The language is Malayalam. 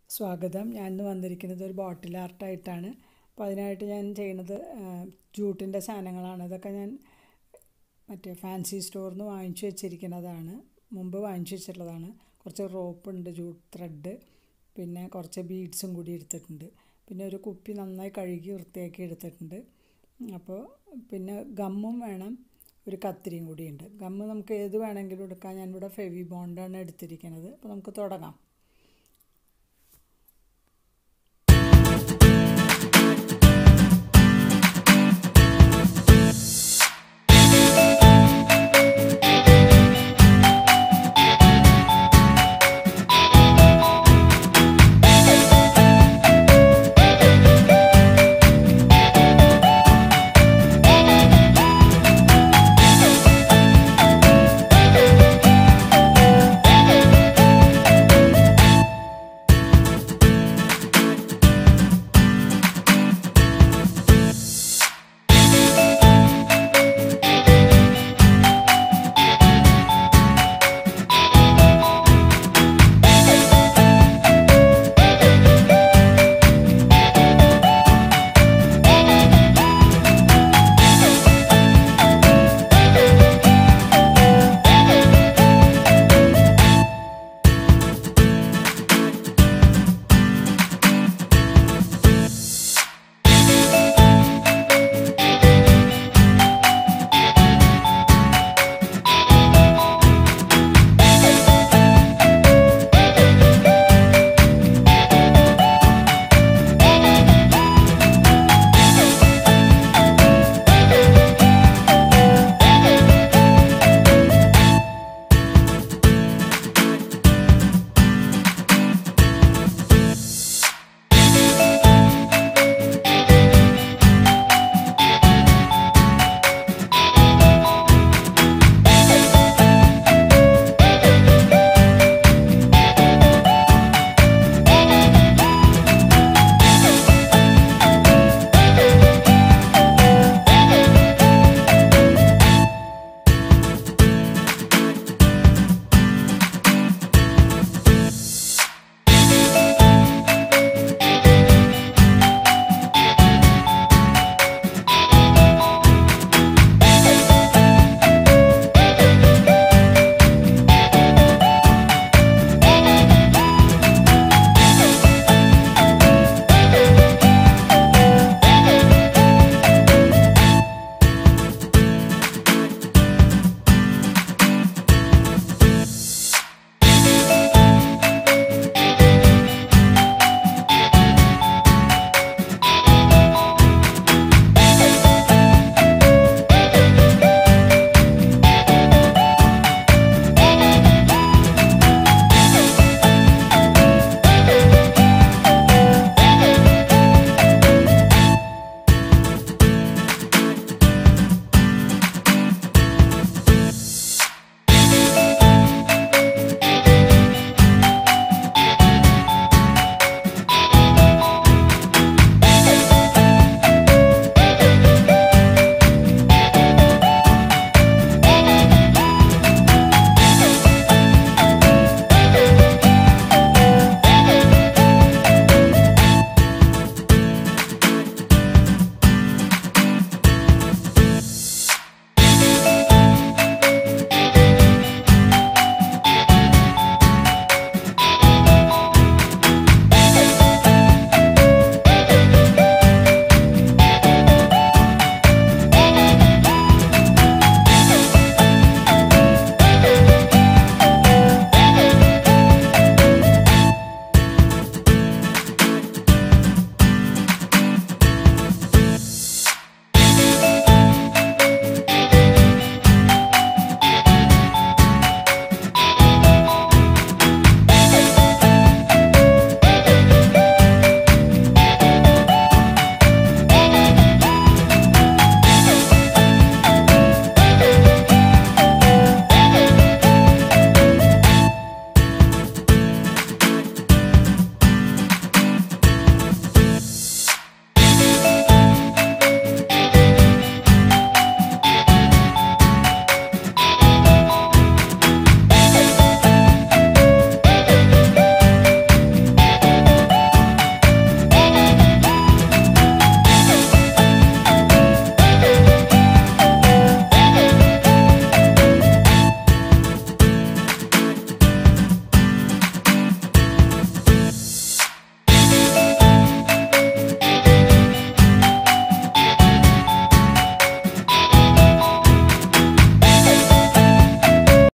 സ്വാഗതം. ഞാൻ ഇന്ന് വന്നിരിക്കുന്നത് ഒരു ബോട്ടിൽ ആർട്ടായിട്ടാണ്. അപ്പോൾ അതിനായിട്ട് ഞാൻ ചെയ്യുന്നത് ജൂട്ടിൻ്റെ സാധനങ്ങളാണ്. ഇതൊക്കെ ഞാൻ മറ്റേ ഫാൻസി സ്റ്റോറിൽ നിന്ന് വാങ്ങിച്ചു വെച്ചിരിക്കുന്നതാണ്. മുമ്പ് വാങ്ങിച്ചു വെച്ചിട്ടുള്ളതാണ്. കുറച്ച് റോപ്പുണ്ട്, ജൂട്ട് ത്രെഡ്, പിന്നെ കുറച്ച് ബീഡ്സും കൂടി എടുത്തിട്ടുണ്ട്. പിന്നെ ഒരു കുപ്പി നന്നായി കഴുകി വൃത്തിയാക്കി എടുത്തിട്ടുണ്ട്. അപ്പോൾ പിന്നെ ഗമ്മും വേണം, ഒരു കത്തിരിയും കൂടിയുണ്ട്. ഗമ്മ് നമുക്ക് ഏത് വേണമെങ്കിലും എടുക്കാം. ഞാനിവിടെ ഫെവി ബോണ്ടാണ് എടുത്തിരിക്കുന്നത്. അപ്പോൾ നമുക്ക് തുടങ്ങാം.